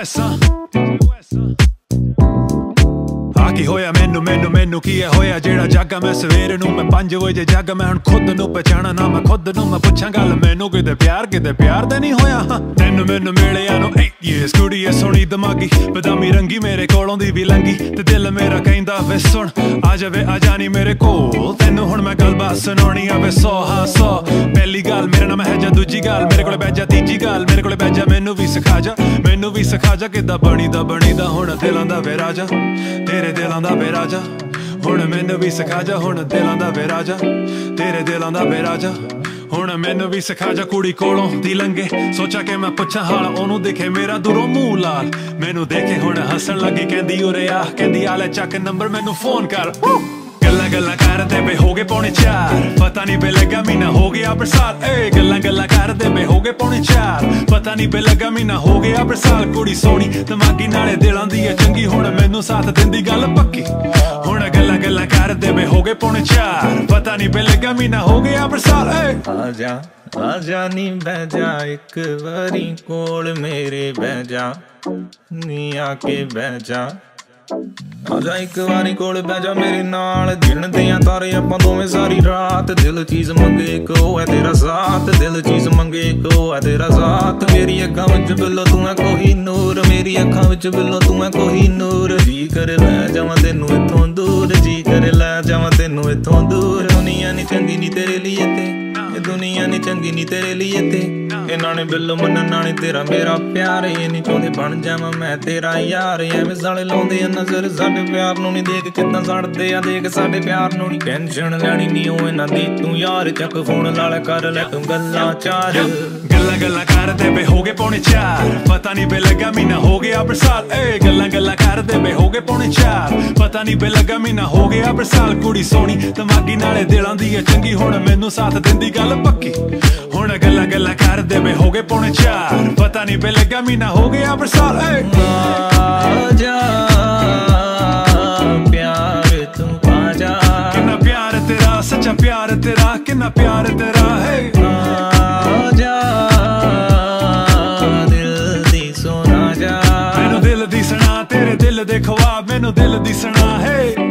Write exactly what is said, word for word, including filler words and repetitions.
ਐਸਾ ਆ ਕੀ ਹੋਇਆ ਮੈਨੂੰ ਮੈਨੂੰ ਮੈਨੂੰ ਕੀ ਹੋਇਆ ਜਿਹੜਾ ਜਾਗਾ ਮੈਂ ਸਵੇਰ ਨੂੰ ਮੈਂ ਪੰਜ ਵਜੇ ਜਾਗਾ ਮੈਂ ਹੁਣ ਖੁਦ ਨੂੰ ਪਛਾਣਾ ਨਾ ਮੈਂ ਖੁਦ ਨੂੰ ਮੈਂ ਪੁੱਛਾਂ ਗੱਲ ਮੈਨੂੰ ਕਿਤੇ ਪਿਆਰ ਕਿਤੇ ਪਿਆਰ ਤੇ ਨਹੀਂ ਹੋਇਆ ਤੈਨੂੰ ਮੈਨੂੰ ਮਿਲਿਆ ਨੂੰ ਇਹ ਸਟੂਡੀਓ ਸੋਹਣੀ ਦਿਮਾਗੀ ਬਦਾਮੀ ਰੰਗੀ ਮੇਰੇ ਕੋਲੋਂ ਦੀ ਵੀ ਲੰਗੀ ਤੇ ਦਿਲ ਮੇਰਾ ਕਹਿੰਦਾ ਵੇ ਸੁਣ ਆ ਜਾਵੇ ਆ ਜਾਣੀ ਮੇਰੇ ਕੋਲ ਤੈਨੂੰ ਹੁਣ ਮੈਂ ਗੱਲਬਾਤ ਸੁਣਾਉਣੀ ਆ ਵੇ ਸੌ ਹਾਂ ਸੌ ਪਹਿਲੀ ਗੱਲ ਮੇਰੇ ਨਾਲ ਹੈ ਜਾਂ ਦੂਜੀ ਗੱਲ ਮੇਰੇ ਕੋਲੇ ਬਹਿ ਜਾ ਤੀਜੀ ਗੱਲ ਮੇਰੇ ਕੋਲੇ ਬਹਿ ਜਾ ਮੈਨੂੰ ਵੀ ਸਿਖਾ ਜਾ ਮੈਨੂੰ ਵੀ ਸਿਖਾ ਜਾ ਕਿੱਦਾਂ ਬਣੀਦਾ ਬਣੀਦਾ ਹੁਣ ਦਿਲਾਂ ਦਾ ਵੇ ਰਾਜਾ ਤੇਰੇ ਦਿਲਾਂ ਦਾ ਵੇ ਰਾਜਾ ਹੁਣ ਮੈਨੂੰ ਵੀ ਸਿਖਾ ਜਾ ਹੁਣ ਦਿਲਾਂ ਦਾ ਵੇ ਰਾਜਾ ਤੇਰੇ ਦਿਲਾਂ ਦਾ ਵੇ ਰਾਜਾ ਹੁਣ ਮੈਨੂੰ ਵੀ ਸਿਖਾ ਜਾ ਕੁੜੀ ਕੋਲੋਂ ਦੀ ਲੰਗੇ ਸੋਚਾ ਕਿ ਮੈਂ ਪੁੱਛਾਂ ਹਾਲ ਉਹਨੂੰ ਦੇਖੇ ਮੇਰਾ ਦੂਰੋਂ ਮੂੰਹ ਲਾਲ ਮੈਨੂੰ ਦੇਖੇ ਹੁਣ ਹੱਸਣ ਲੱਗੀ ਕਹਿੰਦੀ ਉਰੇ ਆ ਕਹਿੰਦੀ ਆ ਲੈ ਚੱਕ ਨੰਬਰ ਮੈਨੂੰ ਫੋਨ ਕਰ ਗੱਲਾਂ ਗੱਲਾਂ ਕਰਦੇ ਵੇ ਹੋ ਗਏ ਪੌਣੇ ਚਾਰ ਪਤਾ ਨਹੀਂ ਬੇ ਲੱਗਾ ਮਹੀਨਾ ਹੋ ਗਿਆ ਬਰਸਾਤ ਏ ਗੱਲਾਂ ਗੱਲਾਂ ਕਰਦੇ ਵੇ ਹੋ ਗਏ ਪੌਣੇ ਚਾਰ ਪਤਾ ਨਹੀਂ ਬੇ ਲੱਗਾ ਮਹੀਨਾ ਹੋ ਗਿਆ ਬਰਸਾਤ ਕੁੜੀ ਸੋਹਣੀ ਦਿਮਾਗੀ ਨਾਲੇ ਦਿਲਾਂ ਦੀ ਹੈ ਚੰਗੀ ਹੁਣ ਮੈਨੂੰ ਸਾਥ ਦਿੰਦੀ ਗੱਲ ਪੱਕੀ ਹੁਣ ਗੱਲਾਂ ਗੱਲਾਂ ਕਰਦੇ ਵੇ ਹੋ ਗਏ ਪੌਣੇ ਚਾਰ ਪਤਾ ਨਹੀਂ ਬੇ ਲੱਗਾ ਮਹੀਨਾ ਹੋ ਗਿਆ ਬਰਸਾਤ ਏ ਆ ਜਾ ਆ ਜਾ ਨੀ ਬਹਿ ਜਾ ਇੱਕ ਵਾਰੀ ਕੋਲ ਮੇਰੇ ਬਹਿ ਜਾ ਨੀ ਆ ਕੇ ਬਹਿ ਜਾ ਆਜਾ ਇੱਕ ਵਾਰੀ ਕੋਲ ਬਹਿ ਜਾ ਮੇਰੇ ਨਾਲ ਗਿਣਦੇ ਆਂ ਤਾਰੇ ਆਪਾਂ ਦੋਵੇਂ ਸਾਰੀ ਰਾਤ ਦਿਲ ਚੀਜ਼ ਮੰਗੇ ਇੱਕ ਉਹ ਹੈ ਤੇਰਾ ਸਾਥ ਦਿਲ ਚੀਜ਼ ਮੰਗੇ ਇੱਕ ਉਹ ਹੈ ਤੇਰਾ ਸਾਥ ਮੇਰੀ ਅੱਖਾਂ ਵਿੱਚ ਬਿੱਲੋ ਤੂੰ ਹੈ ਕੋਈ ਨੂਰ ਮੇਰੀ ਅੱਖਾਂ ਵਿੱਚ ਬਿੱਲੋ ਤੂੰ ਹੈ ਕੋਈ ਨੂਰ ਜੀ ਕਰ ਲੈ ਜਾਵਾਂ ਤੈਨੂੰ ਇੱਥੋਂ ਦੂਰ ਜੀ ਕਰ ਲੈ ਜਾਵਾਂ ਤੈਨੂੰ ਇੱਥੋਂ ਦੂਰ ਦੁਨੀਆ ਨੀ ਚੰਗੀ ਨੀ ਤੇਰੇ ਲਈ ਤੇ ਇਹ ਦੁਨੀਆ ਨੀ ਚੰਗੀ ਨੀ ਤੇਰੇ ਲਈ ਤੇ ਇਹਨਾਂ ਨੇ ਬਿੱਲੋ ਮੰਨਣਾ ਨੀ ਤੇਰਾ ਮੇਰਾ ਪਿਆਰ ਇਹ ਨੀ ਚਾਹੁੰਦੇ ਬਣ ਜਾਵਾਂ ਮੈਂ ਤੇਰਾ ਯਾਰ ਐਵੇਂ ਸਾਲੇ ਲਾਉਂਦੇ ਆ ਨਜ਼ਰ ਸਾਡੇ ਪਿਆਰ ਨੂੰ ਨੀ ਦੇਖ ਕਿੱਦਾਂ ਸੜਦੇ ਆ ਦੇਖ ਸਾਡੇ ਪਿਆਰ ਨੂੰ ਨੀ ਟੈਨਸ਼ਨ ਲੈਣੀ ਨੀ ਉਹ ਇਹਨਾਂ ਦੀ ਤੂੰ ਯਾਰ ਚੱਕ ਫੋਨ ਨਾਲ ਕਰ ਲੈ ਤੂੰ ਗੱਲਾਂ ਚਾਰ ਗੱਲਾਂ ਗੱਲਾਂ ਕਰਦੇ ਵੇ ਹੋ ਗਏ ਪੌਣੇ ਚਾਰ ਪਤਾ ਨਹੀਂ ਬੇ ਲੱਗਾ ਮਹੀਨਾ ਹੋ ਗਿਆ ਬਰਸਾਤ ਏ ਗੱਲਾਂ ਗੱਲਾਂ ਕਰਦੇ ਵੇ ਹੋ ਗਏ ਪੌਣੇ ਚਾਰ ਪਤਾ ਨਹੀਂ ਬੇ ਲੱਗਾ ਮਹੀਨਾ ਹੋ ਗਿਆ ਬਰਸਾਤ ਕੁੜੀ ਸੋਹਣੀ ਦਿਮਾਗੀ ਨਾਲੇ ਦਿਲਾਂ ਦੀ ਹੈ ਚੰਗੀ ਹੁਣ ਮੈਨੂੰ ਸਾਥ ਦਿੰਦੀ ਗੱਲ ਪੱਕੀ ਹੁਣ ਗੱਲਾਂ ਗੱਲਾਂ ਕਰਦੇ ਵੇ ਹੋ ਗਏ ਪੌਣੇ ਚਾਰ ਪਤਾ ਨਹੀਂ ਬੇ ਲੱਗਾ ਮਹੀਨਾ ਹੋ ਗਿਆ ਬਰਸਾਤ ਏ ਆ ਜਾ ਪਿਆਰ ਤੂੰ ਪਾ ਜਾ ਕਿੰਨਾ ਪਿਆਰ ਤੇਰਾ ਸੱਚਾ ਪਿਆਰ ਤੇਰਾ ਕਿੰਨਾ ਪਿਆਰ ਤੇਰਾ ਹੈ ਆ ਜਾ ਦਿਲ ਦੀ ਸੋਨਾ ਜਾ ਮੈਨੂੰ ਦਿਲ ਦੀ ਸੁਣਾ ਤੇਰੇ ਦਿਲ ਦੇ ਖਵਾਬ ਮੈਨੂੰ ਦਿਲ ਦੀ ਸੁਣਾ ਹੈ